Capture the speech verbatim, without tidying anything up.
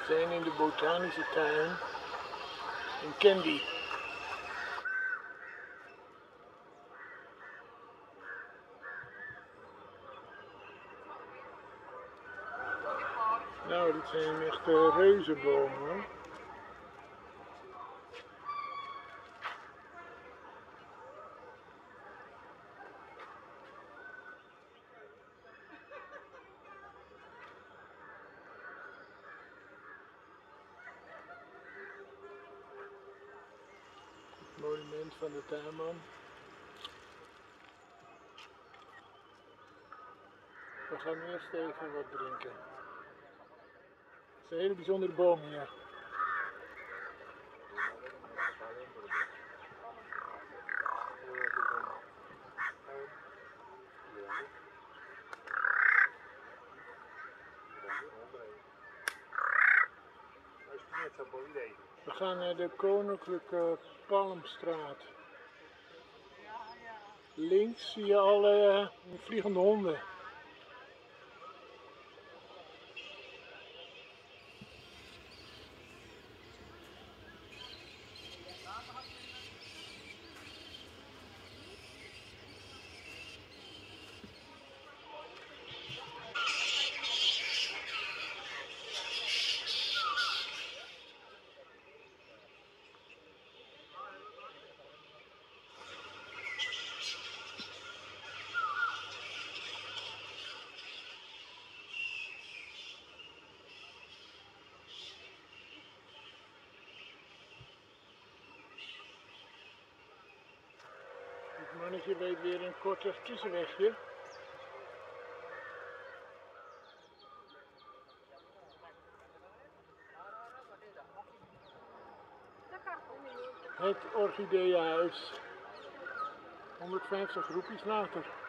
We zijn in de botanische tuin in Kandy. Nou, dit zijn echt reuzenbomen hoor. Het monument van de tuinman. We gaan eerst even wat drinken. Het is een hele bijzondere boom hier. We gaan naar de Koninklijke Palmstraat. Links zie je alle vliegende honden. Het mannetje weet weer een korter tussenwegje. Het orchideeënhuis. honderdvijftig roepies later.